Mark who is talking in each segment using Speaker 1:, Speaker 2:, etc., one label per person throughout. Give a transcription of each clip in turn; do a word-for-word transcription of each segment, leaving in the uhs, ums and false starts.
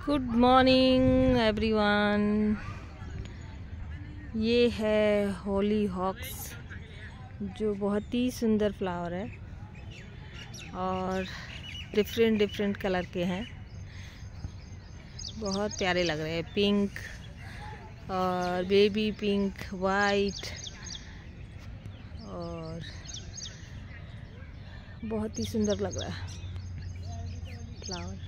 Speaker 1: Good morning everyone. ये है Holi hawks जो बहुत ही सुंदर फ्लावर है और डिफरेंट डिफरेंट कलर के हैं। बहुत प्यारे लग रहे हैं, पिंक और बेबी पिंक, वाइट और बहुत ही सुंदर लग रहा है फ्लावर।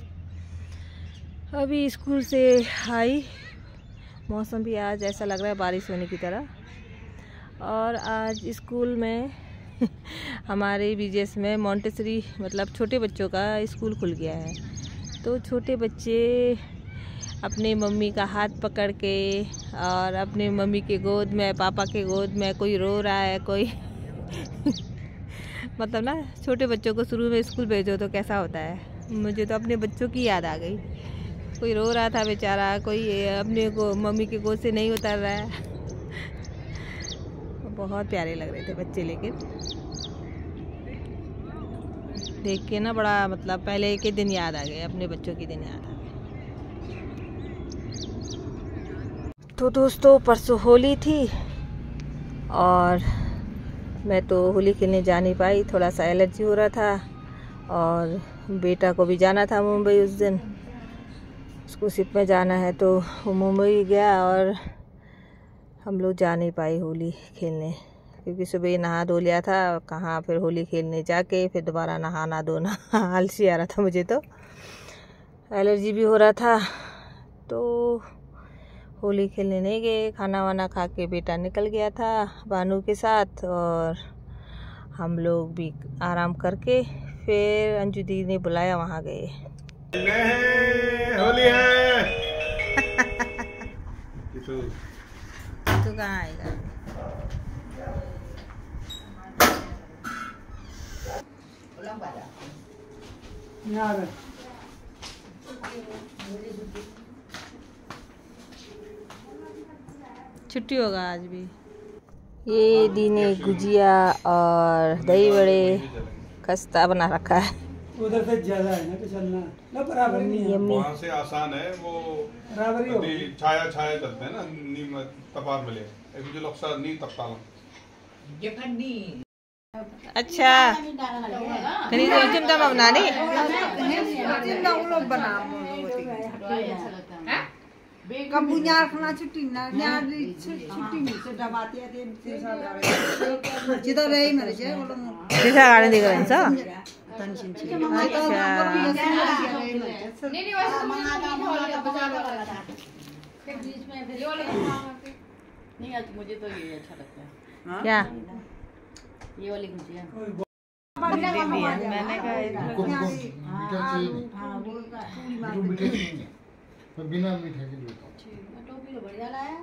Speaker 1: अभी स्कूल से आई, मौसम भी आज ऐसा लग रहा है बारिश होने की तरह। और आज स्कूल में हमारे बीजेएस में मॉन्टेसरी मतलब छोटे बच्चों का स्कूल खुल गया है। तो छोटे बच्चे अपने मम्मी का हाथ पकड़ के और अपने मम्मी के गोद में, पापा के गोद में, कोई रो रहा है, कोई मतलब ना, छोटे बच्चों को शुरू में स्कूल भेजो तो कैसा होता है। मुझे तो अपने बच्चों की याद आ गई। कोई रो रहा था बेचारा, कोई अपने को मम्मी के गोद से नहीं उतर रहा है। बहुत प्यारे लग रहे थे बच्चे, लेकिन देख के ना बड़ा मतलब पहले के दिन याद आ गए, अपने बच्चों के दिन याद आ गए। तो दोस्तों, परसों होली थी और मैं तो होली खेलने जा नहीं पाई, थोड़ा सा एलर्जी हो रहा था। और बेटा को भी जाना था मुंबई उस दिन, उसको शिप में जाना है, तो वो मुंबई गया और हम लोग जा नहीं पाए होली खेलने, क्योंकि सुबह नहा धो लिया था। कहाँ फिर होली खेलने जाके फिर दोबारा नहाना धोना आलसी आ रहा था मुझे, तो एलर्जी भी हो रहा था, तो होली खेलने नहीं गए। खाना वाना खा के बेटा निकल गया था बानू के साथ और हम लोग भी आराम करके फिर अंजू दीदी ने बुलाया, वहाँ गए।
Speaker 2: होली है।
Speaker 1: तू कहाँ आएगा? छुट्टी होगा आज भी। ये दी ने गुजिया और दही बड़े खस्ता बना रखा है।
Speaker 3: उधर से ज्यादा है ना, तो चलना ना बराबर नहीं है।
Speaker 2: वहाँ से आसान है, वो
Speaker 3: बराबर ही हो।
Speaker 2: छाया छाया चलते हैं ना, नीम तपार मिले एक मुझे लोग साथ नहीं तपता लो।
Speaker 1: अच्छा कहीं तो चिमटा में बना नहीं
Speaker 4: चिमटा वो लोग बना कबू न्यार खाना छुट्टी ना न्यार छुट्टी नहीं से दबाते हैं ते सब जिधर रही मेरे जे वो लोग
Speaker 1: कैसा गाड़ी दिख रहा है सब।
Speaker 4: टेंशन छे
Speaker 5: नहीं नहीं वैसे मंगा था मंगा था बजा वाला था फिर बीच में ये वाला नहीं। आज मुझे तो ये अच्छा लगता है।
Speaker 1: क्या
Speaker 5: ये वाली गुजिया
Speaker 1: मैंने कहा
Speaker 6: बिना मीठे के लिए
Speaker 5: टोपी तो बढ़िया लाया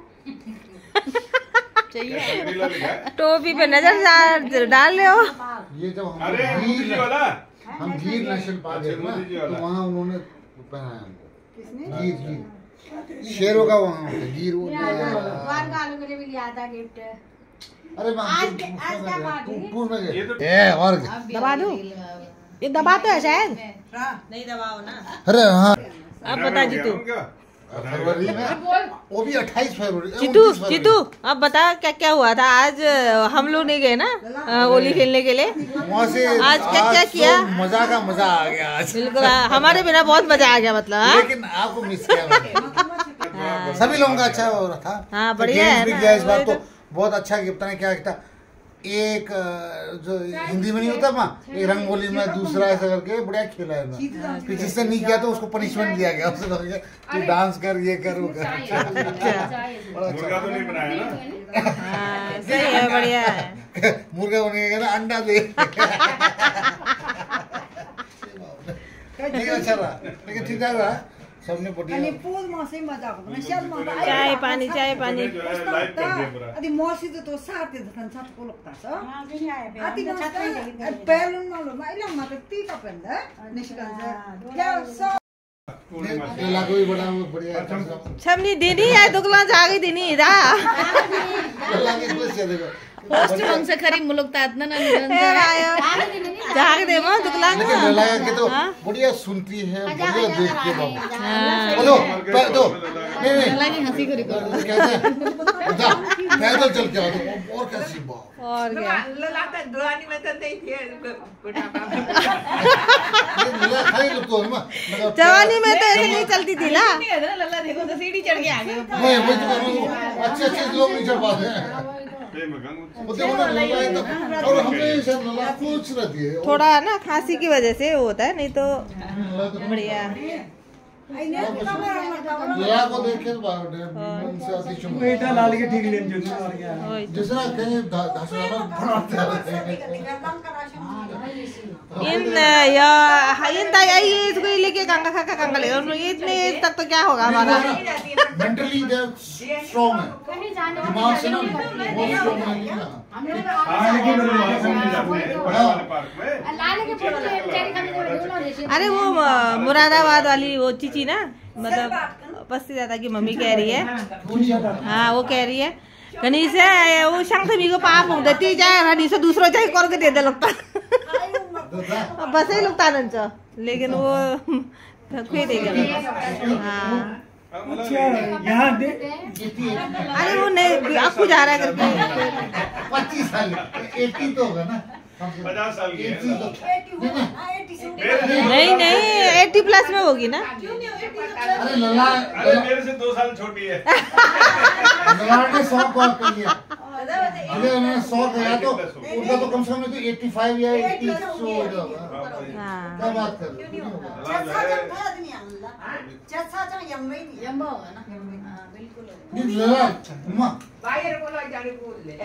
Speaker 1: चाहिए। टोपी पे नजर डाल रहे हो।
Speaker 6: ये जब हम
Speaker 2: अरे
Speaker 6: गीर
Speaker 2: वाला
Speaker 6: हम गीर नेशनल पार्क है ना, तो वहाँ उन्होंने पहनाया हमको गीर गीर शेरों का वहाँ होता है गीर। वो
Speaker 5: द्वार का आलू के लिए भी लिया था गिफ्ट।
Speaker 6: अरे
Speaker 5: आज आज क्या बात है?
Speaker 6: टूर में गए ए और
Speaker 1: दबा दूं? ये दबाते हैं शायद नहीं, दबाओ ना।
Speaker 6: अरे हाँ,
Speaker 1: अब बता जीतू,
Speaker 6: फरवरी में वो भी अट्ठाईस फरवरी।
Speaker 1: जीतू जीतू अब बता क्या क्या हुआ था आज। हम लोग नहीं गए ना होली खेलने के लिए,
Speaker 6: वहाँ से
Speaker 1: आज क्या क्या किया?
Speaker 6: मजा का मजा आ गया आज,
Speaker 1: बिल्कुल हमारे बिना बहुत मजा आ गया मतलब।
Speaker 6: लेकिन आपको मिस किया मैंने। सभी लोगों का अच्छा हो रहा था।
Speaker 1: हाँ बढ़िया है
Speaker 6: भी गया इस बार, तो बहुत अच्छा गिफ्ट है। क्या था, एक जो हिंदी में नहीं होता माँ, एक रंगोली में, दूसरा ऐसा करके बढ़िया खेला है ना। फिर जिससे नहीं किया तो उसको पनिशमेंट दिया गया, उससे कहा तू डांस कर, ये कर, वो कर।
Speaker 2: मुर्गा तो नहीं बनाया ना?
Speaker 1: सही है, बढ़िया है।
Speaker 6: मुर्गा बनेगा ना, अंडा दे। ठीक अच्छा रहा, लेकिन ठीक ठाक रहा, सबने बढ़िया।
Speaker 4: अनि पूल मौसी मजा को न शल मजा
Speaker 1: चाय पानी चाय पानी
Speaker 2: लाइव कर दिया पूरा।
Speaker 4: अनि मौसी त तो साथ दे खन साथ को लगता छ
Speaker 5: हां भी आए बे
Speaker 4: अति मस्त बैलून न लो माइला म त ती का पेंदा निष्कान जा क्या सब
Speaker 6: केला को भी बड़ा बढ़िया।
Speaker 1: छमनी दीदी है दुगला जागी दीनी दा
Speaker 6: केला की खुश है देखो,
Speaker 5: होस्ट मग से खरी मुलुक तात ना निरंजन
Speaker 1: ए आयो जाग दे मां दुखला
Speaker 6: लेकिन लला के तो बढ़िया सुनती है, बढ़िया देखती है बाबू। बोलो दो नहीं नहीं
Speaker 5: लगी हंसी करी कर
Speaker 6: कहते जा पैदल चल के आओ और कैसी बात
Speaker 1: और क्या
Speaker 7: दुआनी में तो नहीं थे
Speaker 6: लला खाली लोग तो ना
Speaker 1: जवानी में तो ऐसे नहीं चलती थी ना।
Speaker 5: लल्ला देखो तो सीढ़ी चढ़ के आ गए
Speaker 6: मैं वही तो कह रहा हूं, अच्छे अच्छे लोग नहीं चढ़ पाते हैं। वो देखो ना लला है तो और हमेशा लला कुछ रहती है
Speaker 1: थोड़ा ना खांसी की वजह से वो होता है, नहीं तो बढ़िया।
Speaker 6: लला को देख के बाहर मन से अतिशय
Speaker 3: बेटा लाल के ठीक लेन जो और क्या
Speaker 6: जिस तरह कहीं धसना बनाते हैं
Speaker 1: इन या इन ताई ये इसको लेके गंगा खा गंगा ले और ये इतने एज तक तो क्या होगा हमारा।
Speaker 6: मेंटली दे स्ट्रांग है, दिमाग से ना बहुत स्ट्रांग है ना।
Speaker 1: अरे वो मुरादाबाद वाली वो चीची ना, मतलब पस्ती दादा की मम्मी कह रही है, हाँ वो कह रही है गणेश है वो शंख मी को पाप हो देती जाए हनी से दूसरों जाए कर के दे दे लगता बस ही लगता नंचो, लेकिन वो खुए देगा। हाँ
Speaker 3: अच्छा यहाँ दे
Speaker 1: अरे वो नहीं आपको जा रहा है करके
Speaker 6: पच्चीस साल एटी तो होगा ना,
Speaker 2: पचास साल की
Speaker 1: नहीं नहीं एटी प्लस में होगी ना।
Speaker 6: अरे लला
Speaker 2: अरे मेरे से दो साल छोटी है।
Speaker 6: लला ने सौ कॉल कर लिया, अरे उन्होंने सौ गया तो उनका तो कम से कम तो एटी फाइव या एटी सो हो जाएगा। क्या बात कर रहे हो?
Speaker 5: यम्बा होगा ना बिल्कुल
Speaker 6: नहीं लला अम्मा
Speaker 7: बाहर बोला जाने बोल ले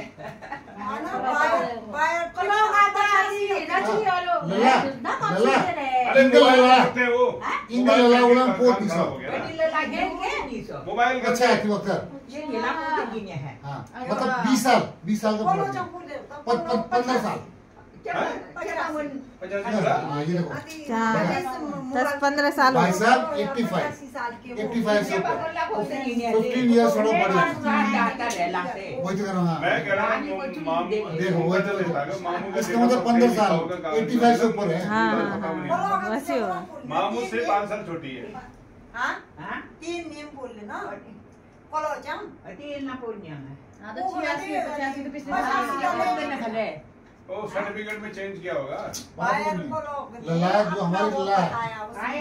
Speaker 6: लला लला
Speaker 2: अरे
Speaker 6: इंगल लला
Speaker 2: करते हैं वो
Speaker 6: इंगल लला उड़ान पोत दिसो
Speaker 2: मोबाइल
Speaker 6: अच्छा है कि वक्त हाँ मतलब बीस साल बीस साल का फर्क पंद्रह साल हाँ ये देखो
Speaker 1: दस पंद्रह साल हो
Speaker 6: भाई साहब एट्टी फाइव एट्टी फाइव से ऊपर फिफ्टीन ईयर्स थोड़ा बड़े वही तो कर रहा हूँ।
Speaker 2: मैं कह रहा हूँ मामू
Speaker 6: देखो वही तो
Speaker 2: मामू
Speaker 6: इसका मतलब पंद्रह साल एट्टी फाइव से ऊपर है।
Speaker 1: हाँ वैसे होगा।
Speaker 2: मामू से पाँच साल छोटी है।
Speaker 5: हां तो छियासी पचासी तो पिछले साल में
Speaker 2: ओ सर्टिफिकेट में चेंज किया होगा।
Speaker 6: लला जो हमारी लला है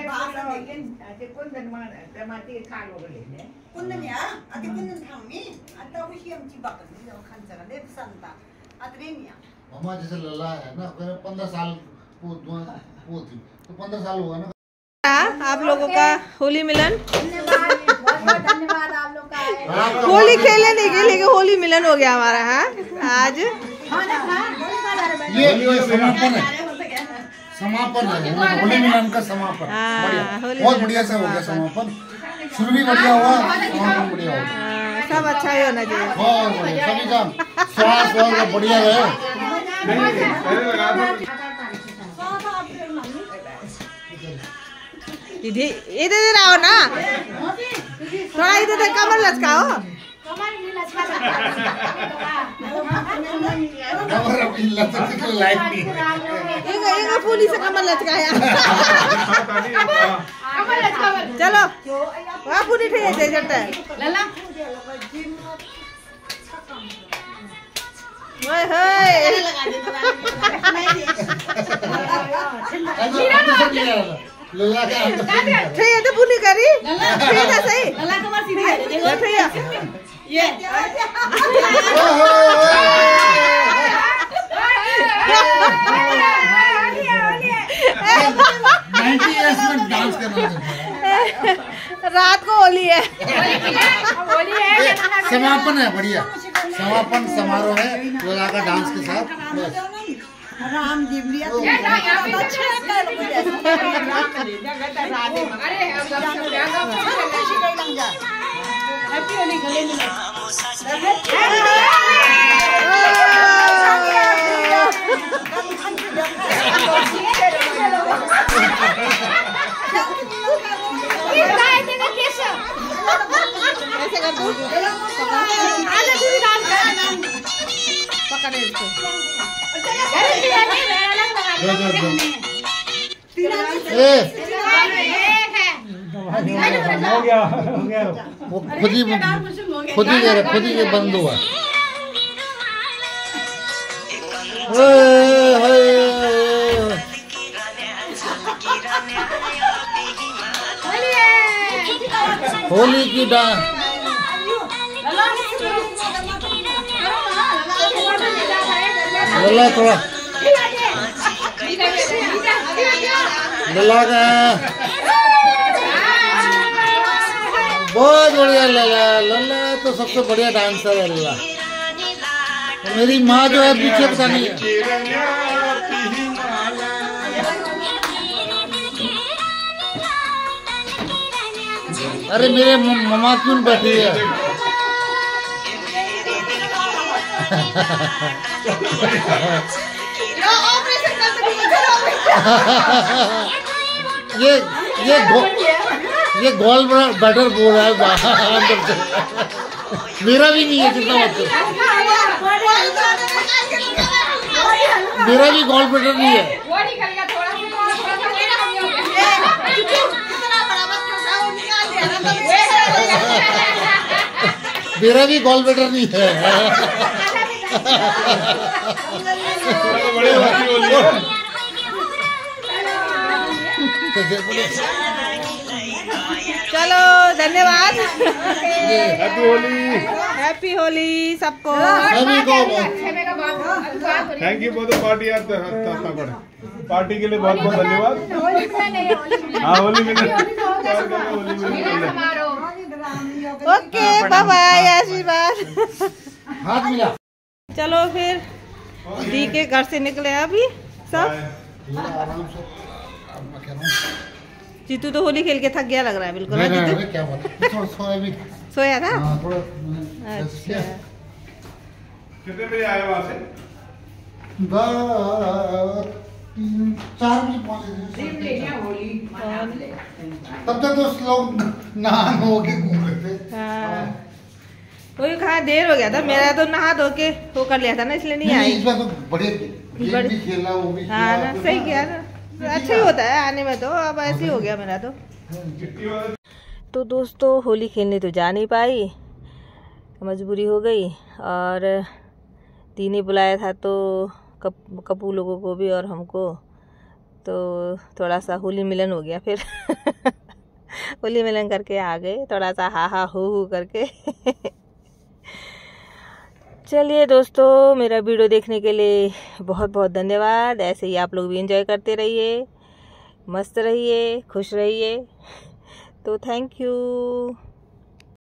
Speaker 6: मम्मा जैसे लला है ना पंद्रह साल वो वो थी तो पंद्रह साल होगा ना।
Speaker 1: आप लोगों का होली मिलन,
Speaker 5: धन्यवाद आप लोग का
Speaker 1: होली खेलने नहीं गए लेकिन होली मिलन हो गया हमारा। हाँ आज
Speaker 6: ये ये समापन है, समापन है होली मिलन का समापन।
Speaker 1: हाँ,
Speaker 6: बढ़िया बहुत बढ़िया से हो गया समापन, शुरू भी बढ़िया हुआ समापन बढ़िया हुआ।
Speaker 1: हाँ, सब अच्छा ही होना चाहिए।
Speaker 6: बहुत बढ़िया सभी का स्वास्थ्य स्वास्थ्य बढ़िया रहे।
Speaker 2: पहले लगा दो
Speaker 1: दीदी इधर इधर आओ ना, थोड़ा इधर इधर कमर लचकाओ।
Speaker 6: कमर अपनी लचक की लाइफ नहीं है।
Speaker 1: इंगा इंगा फूली से कमर लचकाया। चलो वहाँ पूरी ठीक है जट्टा
Speaker 5: लला
Speaker 1: ओए होए
Speaker 6: लला का
Speaker 1: ठीक है तो पूरी करी ठीक है सही
Speaker 5: लला कमर सीधी है देखो
Speaker 1: ठीक है
Speaker 5: ये
Speaker 6: नाइन्टी इयर्स में डांस करना
Speaker 1: रात को होली है।
Speaker 5: होली है
Speaker 6: समापन है बढ़िया, समापन समारोह है लला का डांस के साथ।
Speaker 4: राम दिवलिया
Speaker 5: हैप्पी होली गले मिले
Speaker 1: ऐसे कर तू करे इसको।
Speaker 6: दो दो दो ए
Speaker 3: हो गया हो गया।
Speaker 6: वो खुद ही खुद ही दे खुद ही बंद हुआ। होली की डांस लला थोड़ा लला का बहुत बढ़िया लला लला तो सबसे बढ़िया डांसर है लला। मेरी माँ जो है पीछे पता नहीं है। अरे मेरे मम्मा क्यों बैठी है? ये ये गो, ये गोल बैटर बोल रहा है अंदर से। मेरा भी नहीं है कितना मतलब, मेरा भी गोल बैटर नहीं है। मेरा भी गोल बैटर नहीं है।
Speaker 1: चलो धन्यवाद।
Speaker 2: हैप्पी होली।
Speaker 1: हैप्पी होली सबको।
Speaker 2: Thank you for the party यार। पार्टी के लिए बहुत बहुत धन्यवाद। हाँ होली मिले।
Speaker 1: ओके बाय बाय आशीर्वाद।
Speaker 6: हाथ मिला।
Speaker 1: चलो फिर दी के घर से निकले अभी सब।
Speaker 6: आराम से
Speaker 1: जीतू तो होली खेल के थक गया लग रहा है बिल्कुल।
Speaker 6: नहीं, नहीं, नहीं, क्या बात है। सोया भी
Speaker 1: सोया था।
Speaker 6: हाँ, थोड़ा
Speaker 1: अच्छा
Speaker 2: कितने बजे आए वहाँ से?
Speaker 6: तीन चार बजे पहुँचे। तब तक तो लोग नहा हो के घूम रहे थे।
Speaker 1: हाँ वही कहा देर हो गया था मेरा तो नहा धो के वो कर लिया था ना इसलिए नहीं आई।
Speaker 6: इस बार तो बढ़िया गेम भी खेला वो भी
Speaker 1: हाँ ना सही किया ना। अच्छा ही होता है आने में तो। अब ऐसे ही हो गया मेरा तो। तो दोस्तों होली खेलने तो जा नहीं पाई, मजबूरी हो गई। और दी ने बुलाया था तो कप कपू लोगों को भी और हमको, तो थोड़ा सा होली मिलन हो गया फिर। होली मिलन करके आ गए थोड़ा सा हा हा हो हो करके। चलिए दोस्तों मेरा वीडियो देखने के लिए बहुत बहुत धन्यवाद। ऐसे ही आप लोग भी एंजॉय करते रहिए, मस्त रहिए, खुश रहिए। तो थैंक यू।